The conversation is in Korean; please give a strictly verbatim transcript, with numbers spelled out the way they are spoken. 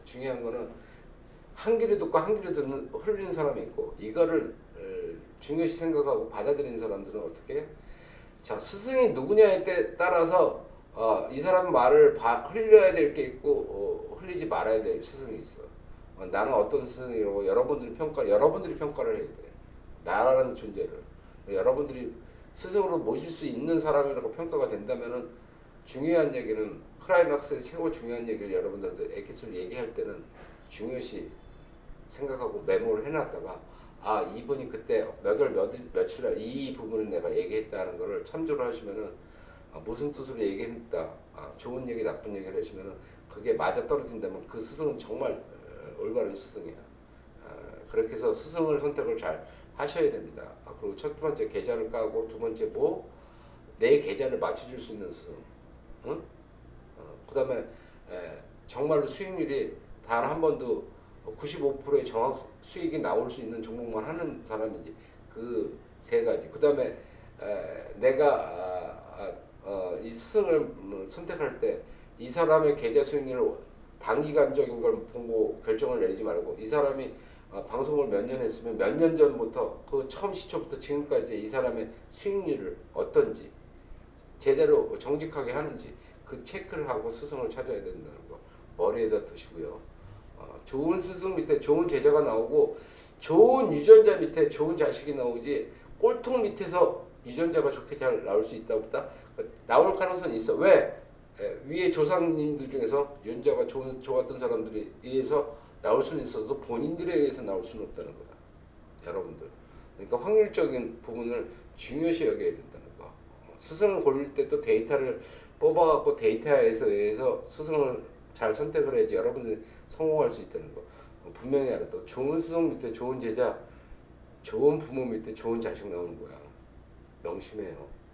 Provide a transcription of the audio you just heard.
중요한 거는 한 귀로 듣고 한 귀로 듣는 흘리는 사람이 있고 이거를 중요시 생각하고 받아들이는 사람들은 어떻게? 자, 스승이 누구냐에 따라서 어, 이 사람 말을 바, 흘려야 될 게 있고 어, 흘리지 말아야 될 스승이 있어. 어, 나는 어떤 스승이라고 여러분들이 평가 여러분들이 평가를 해야 돼. 나라는 존재를 여러분들이 스승으로 모실 수 있는 사람이라고 평가가 된다면은 중요한 얘기는 클라이막스의 최고 중요한 얘기를 여러분들한테 에키스를 얘기할 때는 중요시 생각하고 메모를 해놨다가 아 이분이 그때 몇월 몇 며칠 날 이 부분은 내가 얘기했다는 거를 참조를 하시면은 아, 무슨 뜻으로 얘기했다 아, 좋은 얘기 나쁜 얘기를 하시면은 그게 맞아 떨어진다면 그 스승은 정말 어, 올바른 스승이야. 아, 그렇게 해서 스승을 선택을 잘 하셔야 됩니다. 아, 그리고 첫 번째 계좌를 까고 두 번째 뭐 내 계좌를 맞춰줄 수 있는 스승. 응? 어, 그 다음에 정말로 수익률이 단 한 번도 구십오 퍼센트의 정확 수익이 나올 수 있는 종목만 하는 사람인지 그 세 가지. 그 다음에 내가 아, 아, 어, 이 스승을 선택할 때 이 사람의 계좌 수익률을 단기간적인 걸 보고 결정을 내리지 말고 이 사람이 어, 방송을 몇 년 했으면 몇 년 전부터 그 처음 시초부터 지금까지 이 사람의 수익률을 어떤지 제대로 정직하게 하는지 그 체크를 하고 스승을 찾아야 된다는 거 머리에다 두시고요. 어, 좋은 스승 밑에 좋은 제자가 나오고 좋은 유전자 밑에 좋은 자식이 나오지 꼴통 밑에서 유전자가 좋게 잘 나올 수 있다 없다? 나올 가능성이 있어. 왜? 에, 위에 조상님들 중에서 유전자가 좋은, 좋았던 사람들에 의해서 나올 수는 있어도 본인들에 의해서 나올 수는 없다는 거다. 여러분들. 그러니까 확률적인 부분을 중요시 여겨야 된다는 거. 어, 스승을 고를 때 또 데이터를 뽑아갖고 데이터에서 의해서 스승을 잘 선택을 해야지 여러분들이 성공할 수 있다는 거. 어, 분명히 알아도 좋은 스승 밑에 좋은 제자, 좋은 부모 밑에 좋은 자식 나오는 거야. 명심해요.